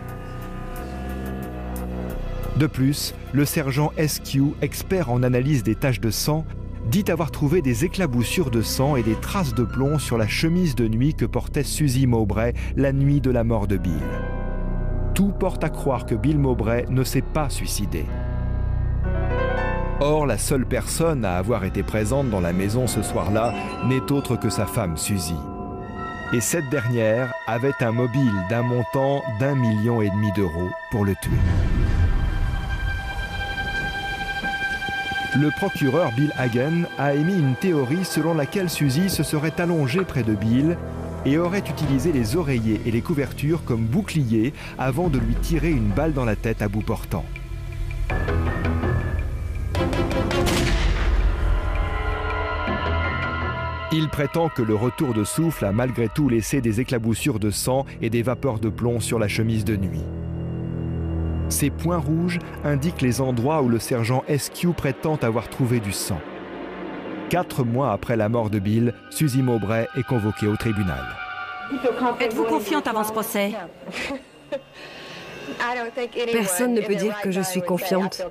S6: De plus, le sergent S Q, expert en analyse des taches de sang, dit avoir trouvé des éclaboussures de sang et des traces de plomb sur la chemise de nuit que portait Susie Mowbray la nuit de la mort de Bill. Tout porte à croire que Bill Mowbray ne s'est pas suicidé. Or, la seule personne à avoir été présente dans la maison ce soir-là n'est autre que sa femme Susie. Et cette dernière avait un mobile d'un montant d'un million et demi d'euros pour le tuer. Le procureur Bill Hagen a émis une théorie selon laquelle Susie se serait allongée près de Bill et aurait utilisé les oreillers et les couvertures comme boucliers avant de lui tirer une balle dans la tête à bout portant. Il prétend que le retour de souffle a malgré tout laissé des éclaboussures de sang et des vapeurs de plomb sur la chemise de nuit. Ces points rouges indiquent les endroits où le sergent S Q prétend avoir trouvé du sang. Quatre mois après la mort de Bill, Susie Mowbray est convoquée au tribunal.
S10: Êtes-vous confiante avant ce procès?
S7: Personne ne peut dire que je suis confiante.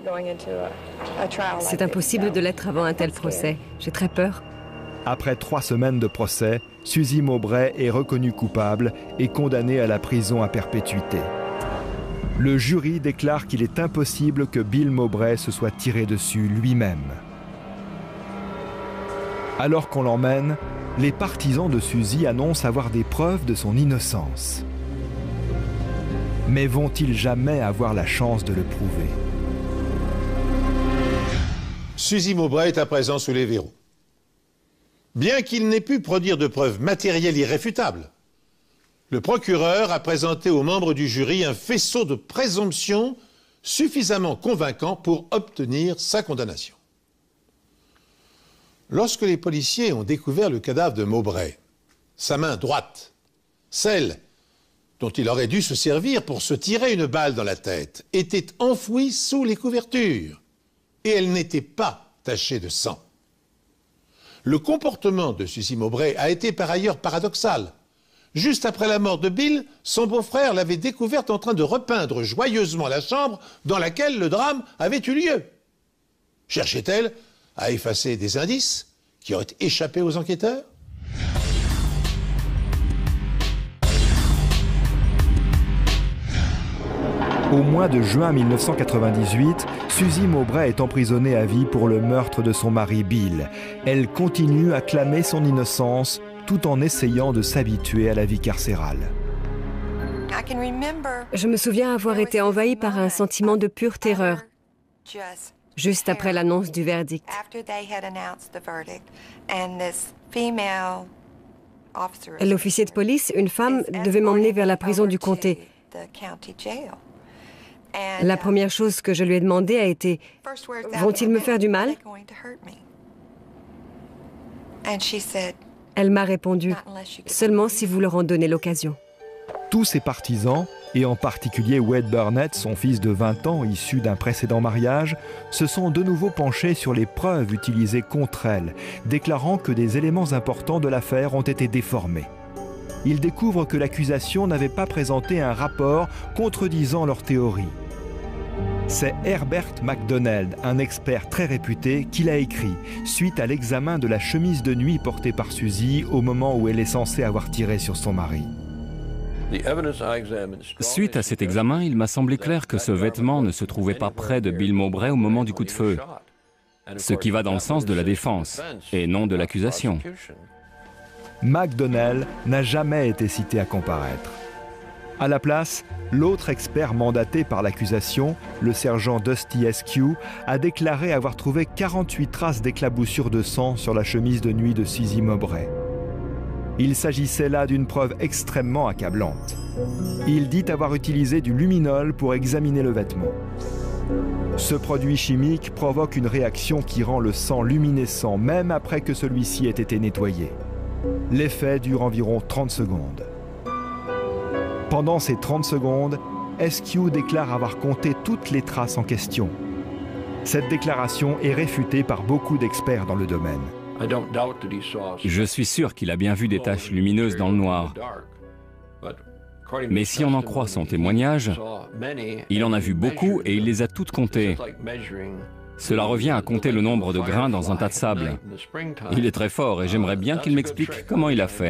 S7: C'est impossible de l'être avant un tel procès. J'ai très peur.
S6: Après trois semaines de procès, Susie Mowbray est reconnue coupable et condamnée à la prison à perpétuité. Le jury déclare qu'il est impossible que Bill Mowbray se soit tiré dessus lui-même. Alors qu'on l'emmène, les partisans de Susie annoncent avoir des preuves de son innocence. Mais vont-ils jamais avoir la chance de le prouver?
S1: Susie Mowbray est à présent sous les verrous. Bien qu'il n'ait pu produire de preuves matérielles irréfutables, le procureur a présenté aux membres du jury un faisceau de présomptions suffisamment convaincant pour obtenir sa condamnation. Lorsque les policiers ont découvert le cadavre de Mowbray, sa main droite, celle dont il aurait dû se servir pour se tirer une balle dans la tête, était enfouie sous les couvertures et elle n'était pas tachée de sang. Le comportement de Susie Mowbray a été par ailleurs paradoxal. Juste après la mort de Bill, son beau-frère l'avait découverte en train de repeindre joyeusement la chambre dans laquelle le drame avait eu lieu. Cherchait-elle à effacer des indices qui auraient échappé aux enquêteurs?
S6: Au mois de juin mille neuf cent quatre-vingt-dix-huit, Susie Mowbray est emprisonnée à vie pour le meurtre de son mari Bill. Elle continue à clamer son innocence tout en essayant de s'habituer à la vie carcérale.
S7: Je me souviens avoir été envahie par un sentiment de pure terreur, juste après l'annonce du verdict. L'officier de police, une femme, devait m'emmener vers la prison du comté. La première chose que je lui ai demandé a été « Vont-ils me faire du mal ?» Elle m'a répondu « Seulement si vous leur en donnez l'occasion. »
S6: Tous ses partisans, et en particulier Wade Burnett, son fils de vingt ans issu d'un précédent mariage, se sont de nouveau penchés sur les preuves utilisées contre elle, déclarant que des éléments importants de l'affaire ont été déformés. Ils découvrent que l'accusation n'avait pas présenté un rapport contredisant leur théorie. C'est Herbert MacDonald, un expert très réputé, qui l'a écrit suite à l'examen de la chemise de nuit portée par Suzy au moment où elle est censée avoir tiré sur son mari.
S9: Suite à cet examen, il m'a semblé clair que ce vêtement ne se trouvait pas près de Bill Mowbray au moment du coup de feu, ce qui va dans le sens de la défense et non de l'accusation.
S6: MacDonald n'a jamais été cité à comparaître. À la place, l'autre expert mandaté par l'accusation, le sergent Dusty Eskew, a déclaré avoir trouvé quarante-huit traces d'éclaboussures de sang sur la chemise de nuit de Suzy Mowbray. Il s'agissait là d'une preuve extrêmement accablante. Il dit avoir utilisé du luminol pour examiner le vêtement. Ce produit chimique provoque une réaction qui rend le sang luminescent même après que celui-ci ait été nettoyé. L'effet dure environ trente secondes. Pendant ces trente secondes, Eskew déclare avoir compté toutes les traces en question. Cette déclaration est réfutée par beaucoup d'experts dans le domaine.
S9: Je suis sûr qu'il a bien vu des taches lumineuses dans le noir. Mais si on en croit son témoignage, il en a vu beaucoup et il les a toutes comptées. Cela revient à compter le nombre de grains dans un tas de sable. Il est très fort et j'aimerais bien qu'il m'explique comment il a fait.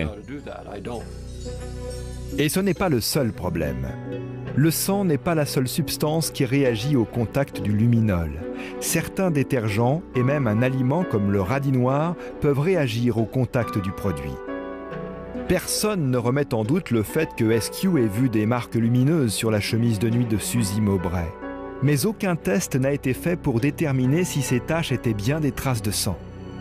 S6: Et ce n'est pas le seul problème. Le sang n'est pas la seule substance qui réagit au contact du luminol. Certains détergents et même un aliment comme le radis noir peuvent réagir au contact du produit. Personne ne remet en doute le fait que Eskew ait vu des marques lumineuses sur la chemise de nuit de Suzy Mowbray. Mais aucun test n'a été fait pour déterminer si ces taches étaient bien des traces de sang.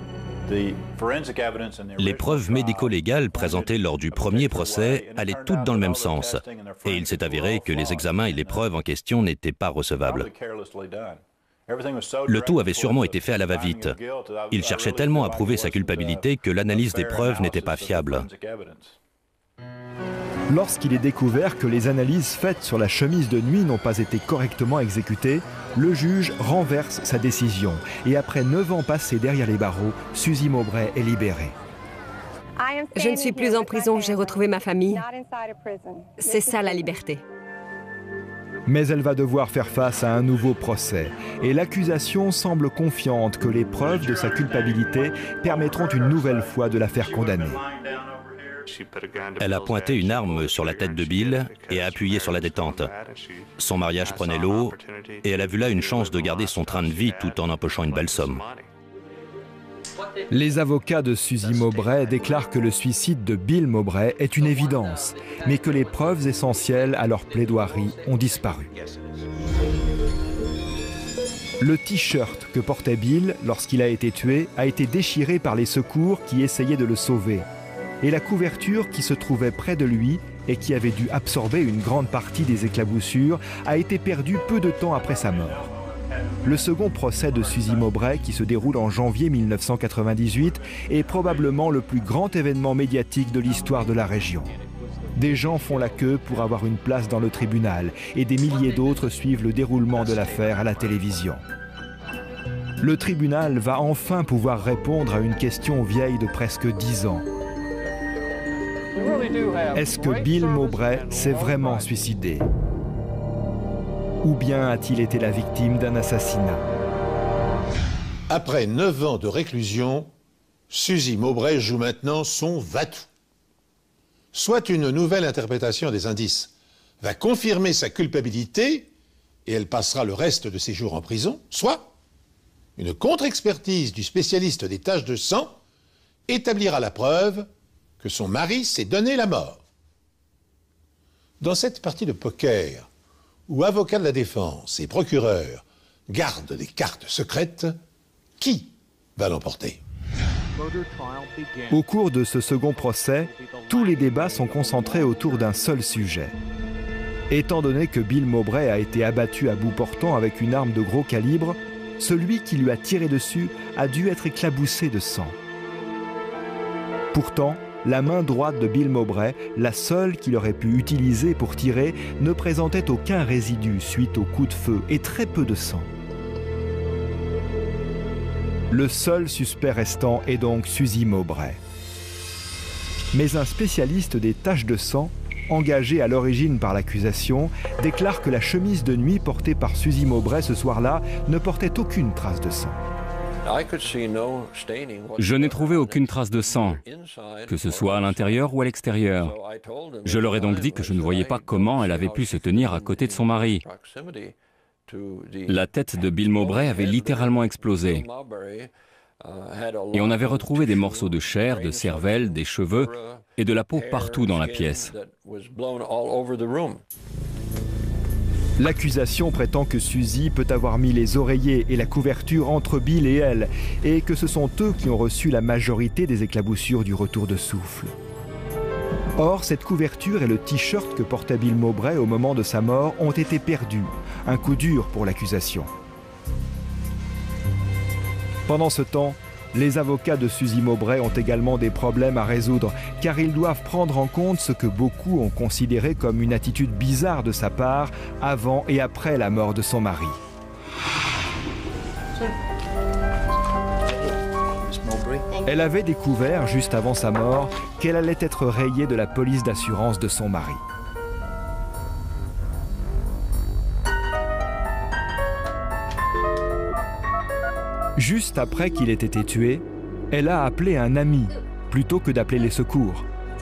S8: Les preuves médico-légales présentées lors du premier procès allaient toutes dans le même sens, et il s'est avéré que les examens et les preuves en question n'étaient pas recevables. Le tout avait sûrement été fait à la va-vite. Il cherchait tellement à prouver sa culpabilité que l'analyse des preuves n'était pas fiable.
S6: Lorsqu'il est découvert que les analyses faites sur la chemise de nuit n'ont pas été correctement exécutées, le juge renverse sa décision et après neuf ans passés derrière les barreaux, Suzy Mowbray est libérée.
S7: Je ne suis plus en prison, j'ai retrouvé ma famille. C'est ça la liberté.
S6: Mais elle va devoir faire face à un nouveau procès et l'accusation semble confiante que les preuves de sa culpabilité permettront une nouvelle fois de la faire condamner.
S8: Elle a pointé une arme sur la tête de Bill et a appuyé sur la détente. Son mariage prenait l'eau et elle a vu là une chance de garder son train de vie tout en empochant une belle somme.
S6: Les avocats de Suzy Mowbray déclarent que le suicide de Bill Mowbray est une évidence, mais que les preuves essentielles à leur plaidoirie ont disparu. Le t-shirt que portait Bill lorsqu'il a été tué a été déchiré par les secours qui essayaient de le sauver. Et la couverture qui se trouvait près de lui et qui avait dû absorber une grande partie des éclaboussures a été perdue peu de temps après sa mort. Le second procès de Suzy Mowbray, qui se déroule en janvier mille neuf cent quatre-vingt-dix-huit, est probablement le plus grand événement médiatique de l'histoire de la région. Des gens font la queue pour avoir une place dans le tribunal et des milliers d'autres suivent le déroulement de l'affaire à la télévision. Le tribunal va enfin pouvoir répondre à une question vieille de presque dix ans. Est-ce que Bill Mowbray s'est vraiment suicidé? Ou bien a-t-il été la victime d'un assassinat?
S1: Après neuf ans de réclusion, Suzy Mowbray joue maintenant son va-tout. Soit une nouvelle interprétation des indices va confirmer sa culpabilité et elle passera le reste de ses jours en prison, soit une contre-expertise du spécialiste des taches de sang établira la preuve que son mari s'est donné la mort. Dans cette partie de poker, où avocats de la défense et procureurs gardent des cartes secrètes, qui va l'emporter?
S6: Au cours de ce second procès, tous les débats sont concentrés autour d'un seul sujet. Étant donné que Bill Mowbray a été abattu à bout portant avec une arme de gros calibre, celui qui lui a tiré dessus a dû être éclaboussé de sang. Pourtant, la main droite de Bill Mowbray, la seule qu'il aurait pu utiliser pour tirer, ne présentait aucun résidu suite au coup de feu et très peu de sang. Le seul suspect restant est donc Suzy Mowbray. Mais un spécialiste des taches de sang engagé à l'origine par l'accusation, déclare que la chemise de nuit portée par Suzy Mowbray ce soir-là ne portait aucune trace de sang.
S9: Je n'ai trouvé aucune trace de sang, que ce soit à l'intérieur ou à l'extérieur. Je leur ai donc dit que je ne voyais pas comment elle avait pu se tenir à côté de son mari. La tête de Bill Mowbray avait littéralement explosé. Et on avait retrouvé des morceaux de chair, de cervelle, des cheveux et de la peau partout dans la pièce.
S6: L'accusation prétend que Suzy peut avoir mis les oreillers et la couverture entre Bill et elle, et que ce sont eux qui ont reçu la majorité des éclaboussures du retour de souffle. Or, cette couverture et le t-shirt que portait Bill Mowbray au moment de sa mort ont été perdus, un coup dur pour l'accusation. Pendant ce temps, les avocats de Suzy Mowbray ont également des problèmes à résoudre, car ils doivent prendre en compte ce que beaucoup ont considéré comme une attitude bizarre de sa part avant et après la mort de son mari. Elle avait découvert, juste avant sa mort, qu'elle allait être rayée de la police d'assurance de son mari. Juste après qu'il ait été tué, elle a appelé un ami plutôt que d'appeler les secours.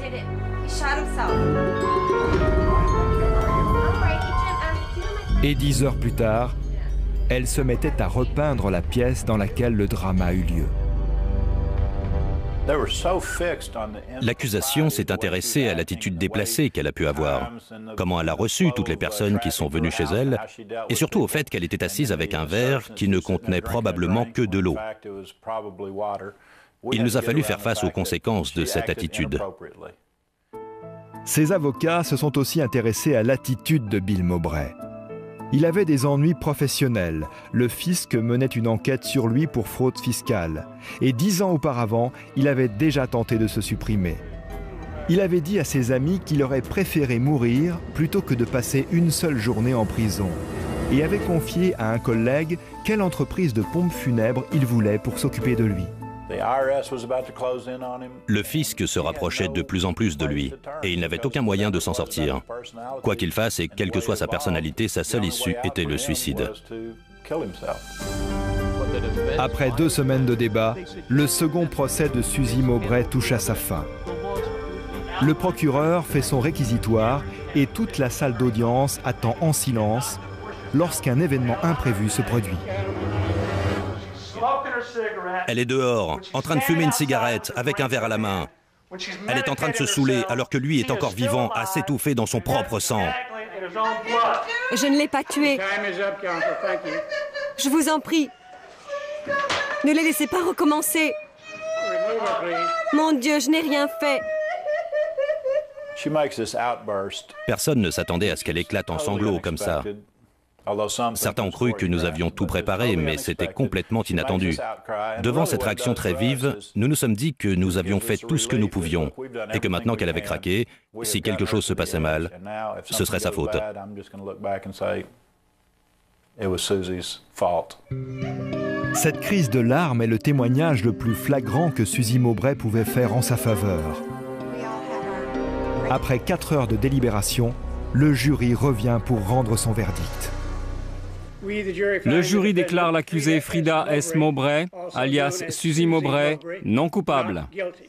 S6: Et dix heures plus tard, elle se mettait à repeindre la pièce dans laquelle le drame a eu lieu.
S8: L'accusation s'est intéressée à l'attitude déplacée qu'elle a pu avoir, comment elle a reçu toutes les personnes qui sont venues chez elle, et surtout au fait qu'elle était assise avec un verre qui ne contenait probablement que de l'eau. Il nous a fallu faire face aux conséquences de cette attitude.
S6: Ses avocats se sont aussi intéressés à l'attitude de Bill Mowbray. Il avait des ennuis professionnels. Le fisc menait une enquête sur lui pour fraude fiscale. Et dix ans auparavant, il avait déjà tenté de se supprimer. Il avait dit à ses amis qu'il aurait préféré mourir plutôt que de passer une seule journée en prison. Et avait confié à un collègue quelle entreprise de pompes funèbres il voulait pour s'occuper de lui.
S8: Le fisc se rapprochait de plus en plus de lui, et il n'avait aucun moyen de s'en sortir. Quoi qu'il fasse, et quelle que soit sa personnalité, sa seule issue était le suicide.
S6: Après deux semaines de débat, le second procès de Suzy Mowbray touche à sa fin. Le procureur fait son réquisitoire et toute la salle d'audience attend en silence lorsqu'un événement imprévu se produit.
S8: Elle est dehors, en train de fumer une cigarette, avec un verre à la main. Elle est en train de se saouler alors que lui est encore vivant, à s'étouffer dans son propre sang.
S7: Je ne l'ai pas tué. Je vous en prie. Ne les laissez pas recommencer. Mon Dieu, je n'ai rien fait.
S8: Personne ne s'attendait à ce qu'elle éclate en sanglots comme ça. Certains ont cru que nous avions tout préparé, mais c'était complètement inattendu. Devant cette réaction très vive, nous nous sommes dit que nous avions fait tout ce que nous pouvions, et que maintenant qu'elle avait craqué, si quelque chose se passait mal, ce serait sa faute.
S6: Cette crise de larmes est le témoignage le plus flagrant que Suzy Mowbray pouvait faire en sa faveur. Après quatre heures de délibération, le jury revient pour rendre son verdict.
S9: Le jury déclare l'accusée Frida S. Mowbray, alias Suzy Mowbray, non coupable.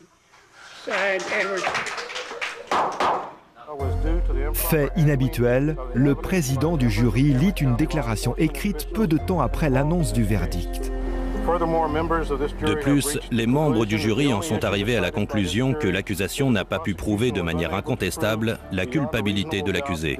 S6: Fait inhabituel, le président du jury lit une déclaration écrite peu de temps après l'annonce du verdict.
S8: De plus, les membres du jury en sont arrivés à la conclusion que l'accusation n'a pas pu prouver de manière incontestable la culpabilité de l'accusé.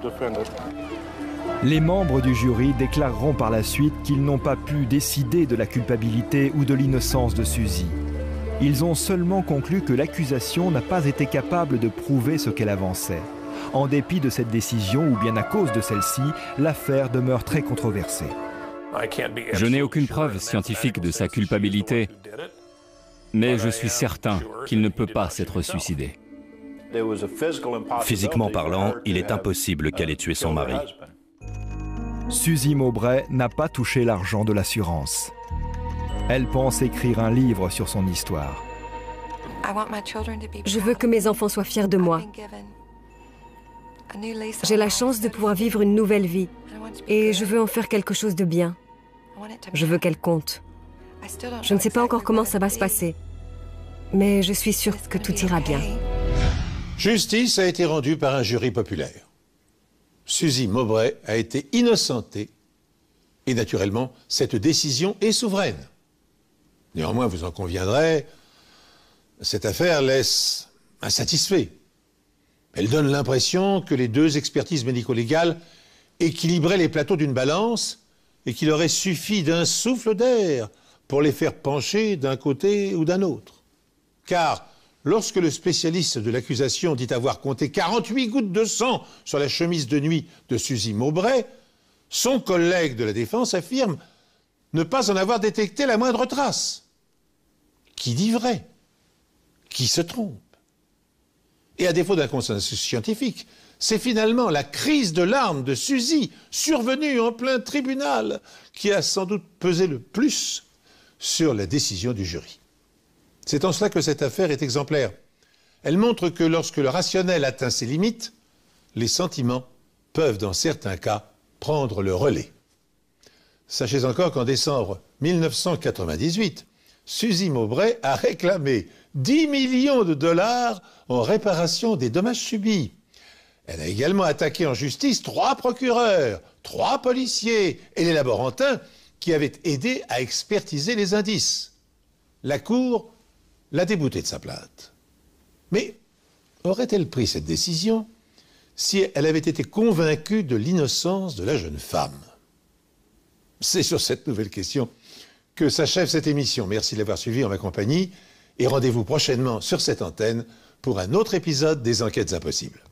S6: Les membres du jury déclareront par la suite qu'ils n'ont pas pu décider de la culpabilité ou de l'innocence de Suzy. Ils ont seulement conclu que l'accusation n'a pas été capable de prouver ce qu'elle avançait. En dépit de cette décision, ou bien à cause de celle-ci, l'affaire demeure très controversée.
S9: Je n'ai aucune preuve scientifique de sa culpabilité, mais je suis certain qu'il ne peut pas s'être suicidé.
S8: Physiquement parlant, il est impossible qu'elle ait tué son mari.
S6: Suzy Mowbray n'a pas touché l'argent de l'assurance. Elle pense écrire un livre sur son histoire.
S7: Je veux que mes enfants soient fiers de moi. J'ai la chance de pouvoir vivre une nouvelle vie et je veux en faire quelque chose de bien. Je veux qu'elle compte. Je ne sais pas encore comment ça va se passer, mais je suis sûre que tout ira bien.
S1: Justice a été rendue par un jury populaire. Suzy Mowbray a été innocentée et naturellement, cette décision est souveraine. Néanmoins, vous en conviendrez, cette affaire laisse insatisfait. Elle donne l'impression que les deux expertises médico-légales équilibraient les plateaux d'une balance et qu'il aurait suffi d'un souffle d'air pour les faire pencher d'un côté ou d'un autre. Car lorsque le spécialiste de l'accusation dit avoir compté quarante-huit gouttes de sang sur la chemise de nuit de Suzy Mowbray, son collègue de la défense affirme ne pas en avoir détecté la moindre trace. Qui dit vrai? Qui se trompe? Et à défaut d'un consensus scientifique, c'est finalement la crise de larmes de Suzy, survenue en plein tribunal, qui a sans doute pesé le plus sur la décision du jury. C'est en cela que cette affaire est exemplaire. Elle montre que lorsque le rationnel atteint ses limites, les sentiments peuvent dans certains cas prendre le relais. Sachez encore qu'en décembre mille neuf cent quatre-vingt-dix-huit, Suzy Mowbray a réclamé dix millions de dollars en réparation des dommages subis. Elle a également attaqué en justice trois procureurs, trois policiers et les laborantins qui avaient aidé à expertiser les indices. La Cour l'a déboutée de sa plainte. Mais aurait-elle pris cette décision si elle avait été convaincue de l'innocence de la jeune femme? C'est sur cette nouvelle question que s'achève cette émission. Merci de l'avoir suivi en ma compagnie et rendez-vous prochainement sur cette antenne pour un autre épisode des Enquêtes Impossibles.